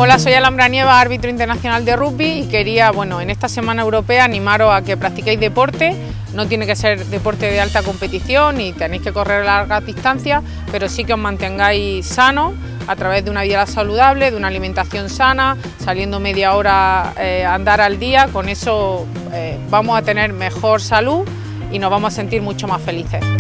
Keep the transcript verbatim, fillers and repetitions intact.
Hola, soy Alhambra Nieva, árbitro internacional de rugby y quería, bueno, en esta Semana Europea animaros a que practiquéis deporte. No tiene que ser deporte de alta competición y tenéis que correr largas distancias, pero sí que os mantengáis sanos a través de una vida saludable, de una alimentación sana, saliendo media hora eh, a andar al día. Con eso eh, vamos a tener mejor salud y nos vamos a sentir mucho más felices.